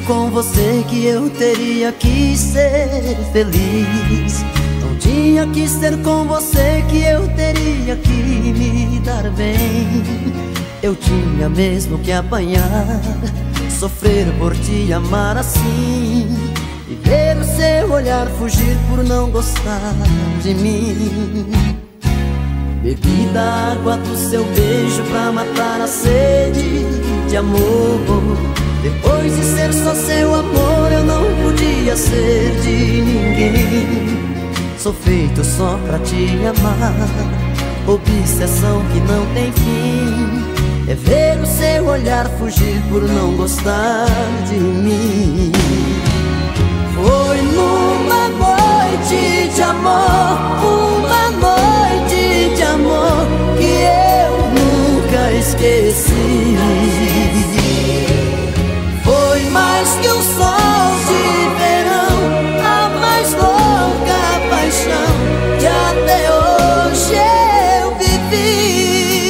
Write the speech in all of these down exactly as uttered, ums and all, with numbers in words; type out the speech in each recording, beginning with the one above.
com você que eu teria que ser feliz. Não tinha que ser com você que eu teria que me dar bem. Eu tinha mesmo que apanhar, sofrer por te amar assim, e ver o seu olhar fugir por não gostar de mim. Bebi da água do seu beijo pra matar a sede de amor. Depois de ser só seu amor, eu não podia ser de ninguém. Sou feito só pra te amar, obsessão que não tem fim. É ver o seu olhar fugir por não gostar de mim. Foi numa noite de amor, uma noite de amor que eu nunca esqueci. Foi mais que um sol de verão, a mais louca paixão que até hoje eu vivi.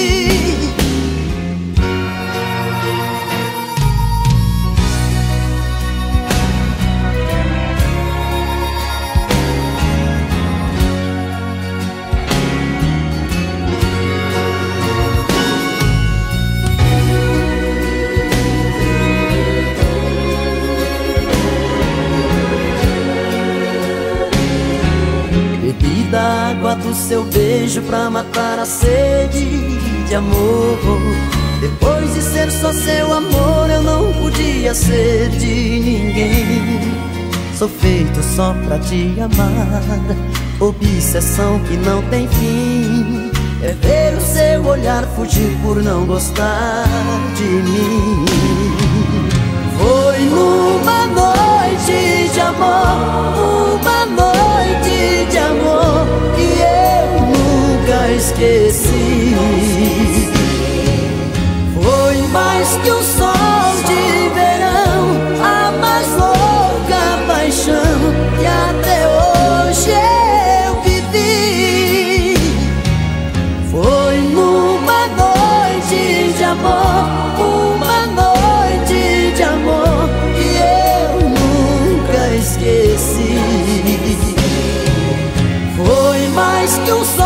Bebi da água do seu beijo pra matar a sede de amor. Depois de ser só seu amor, eu não podia ser de ninguém. Sou feito só pra te amar, obsessão que não tem fim. É ver o seu olhar fugir por não gostar de mim. Foi numa noite de amor, uma noite de amor que eu nunca esqueci. Foi mais que um sol de verão, a mais louca paixão que até hoje eu vivi. Foi numa noite de amor, uma noite de amor que eu nunca esqueci. Foi mais que um sol